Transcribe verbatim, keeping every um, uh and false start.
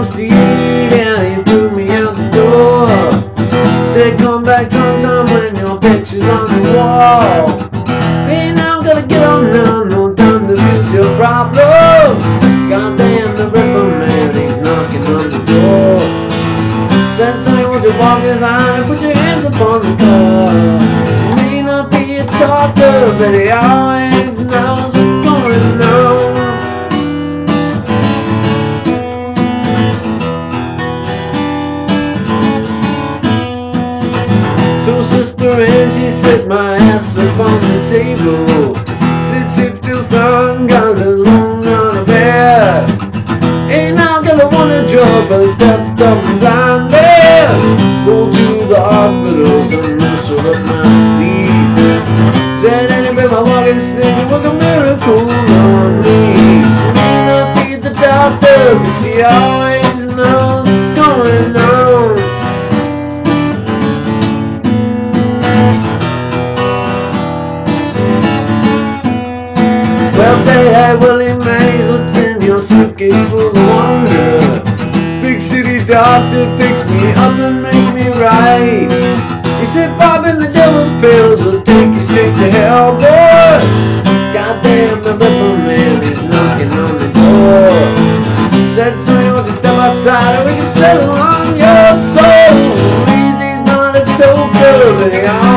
wants to eat, yeah, you threw me out the door. Said come back sometime when your picture's on the wall. Hey, now I'm gonna get on now, no time to fix your problem. Goddamn, the ripper man, he's knocking on the door. Said sonny, won't you walk this line and put your hands upon the car. He may not be a talker, but he always knows what's going on. So sister, and she set my ass up on the table. Sit, sit still, son, cause there's long on a bed. Ain't now cause I wanna drop, but I stepped up and blinded. Go to the hospitals and muscle up my sleep. Said anyway, my walking stick was a miracle on me. She may not be the doctor, but she always knows what's going on. Well, say, hey, Willie Mays, what's in your suitcase full of wonder? Big city doctor, fix me up and make me right. He said, popping the devil's pills will take you straight to hell, boy. Goddamn, the ripper man is knocking on the door. Said, sonny, won't you step outside and we can settle on your soul. Easy's not a toker, but he